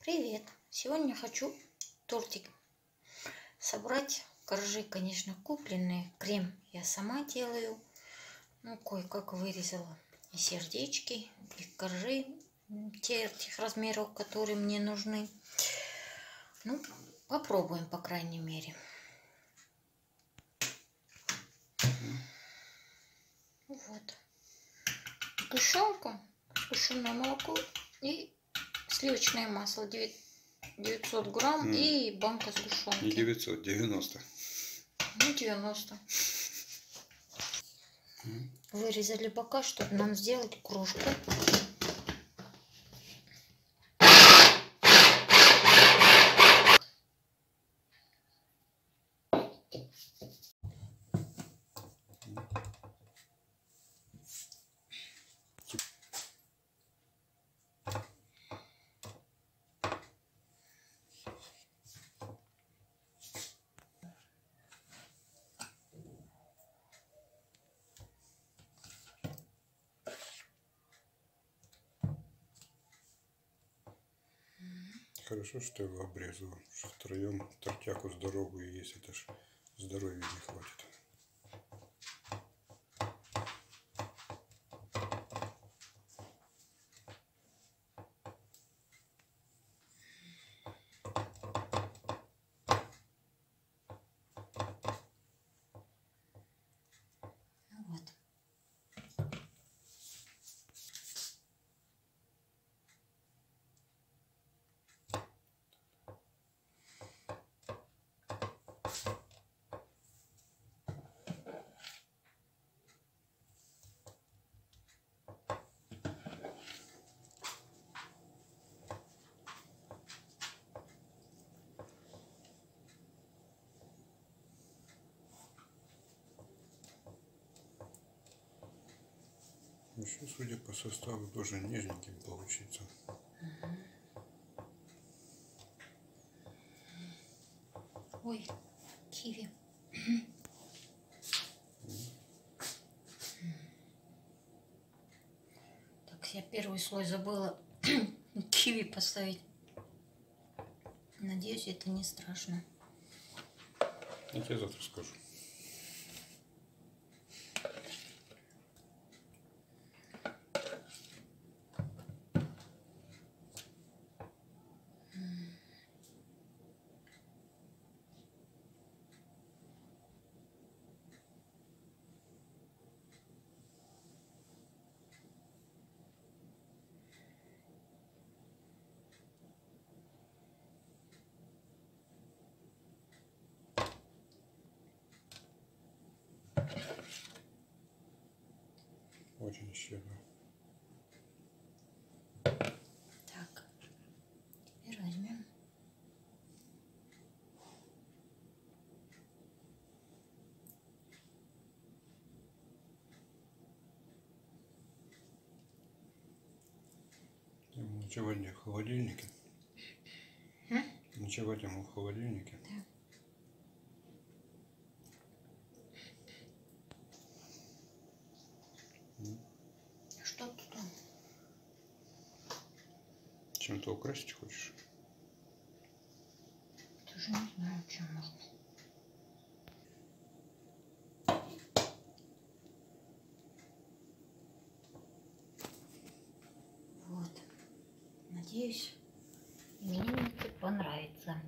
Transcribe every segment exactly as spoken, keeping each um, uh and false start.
Привет! Сегодня хочу тортик собрать. Коржи, конечно, купленные. Крем я сама делаю. Ну, кое-как вырезала и сердечки, и коржи тех размеров, которые мне нужны. Ну, попробуем, по крайней мере. Вот. Сгущенка, сгущенное молоко и сливочное масло девятьсот грамм mm. и банка сгущенки. Не девятьсот, девяносто. Ну, девяносто. Mm. Вырезали бока, чтобы нам сделать кружку. Хорошо, что я его обрезала, что втроем тортяку здоровую есть, это ж здоровья не хватит. Вот. Еще, судя по составу, должен нежненьким получиться. Ой, киви. Так, я первый слой забыла киви поставить. Надеюсь, это не страшно. Я тебе завтра скажу. Очень щедро. Так, теперь возьмем. Ночевать в холодильнике? А? Ночевать ему в холодильнике? Да. Что тут? Чем-то украсить хочешь? Тоже не знаю, чем можно. Вот. Надеюсь, имениннице понравится.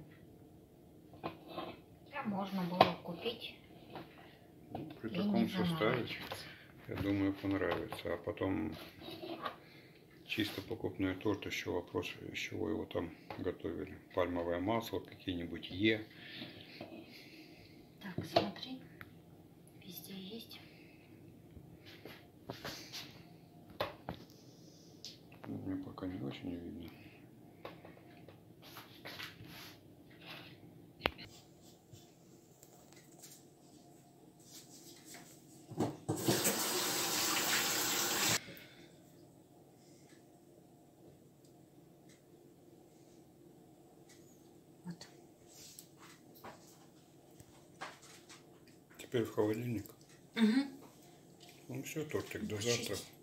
А можно было купить. Ну, при таком составе, я думаю, понравится. А потом чисто покупной торт, еще вопрос, из чего его там готовили. Пальмовое масло, какие-нибудь Е. Так, смотри, везде есть. Мне пока не очень видно. Вот. Теперь в холодильник. Угу. Ну все, тортик, до завтра.